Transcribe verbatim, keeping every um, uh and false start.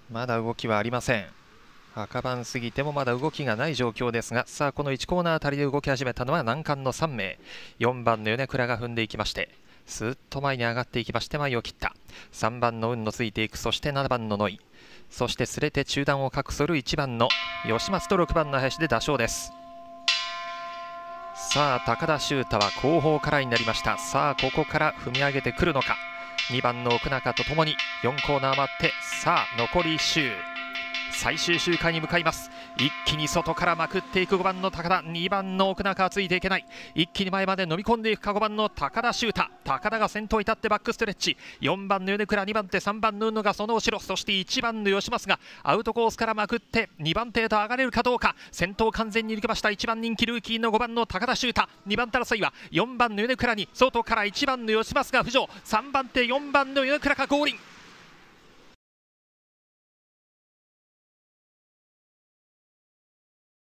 まだ動きはありません。赤番過ぎてもまだ動きがない状況ですが、さあこのいちコーナーあたりで動き始めたのは難関のさんめい、よんばんの米倉が踏んでいきまして、スーッと前に上がっていきまして前を切った。さんばんの運のついていく、そしてななばんのノイ、そしてすれて中段を隠そるいちばんの吉松とろくばんの林で打賞です。さあ高田修太は後方からになりました。さあここから踏み上げてくるのか。にばんの奥中とともによんコーナー回って、さあ残りいっ周、最終周回に向かいます。一気に外からまくっていくごばんの高田、にばんの奥中はついていけない。一気に前まで飲み込んでいくかごばんの高田修太。高田が先頭に立ってバックストレッチ。よんばんの米倉、にばん手、さんばんの宇野がその後ろ、そしていちばんの吉松がアウトコースからまくってにばん手へと上がれるかどうか。先頭完全に抜けました。いちばん人気ルーキーのごばんの高田修太。にばん手争いはよんばんの米倉に外からいちばんの吉松が浮上。さんばん手よんばんの米倉が合輪。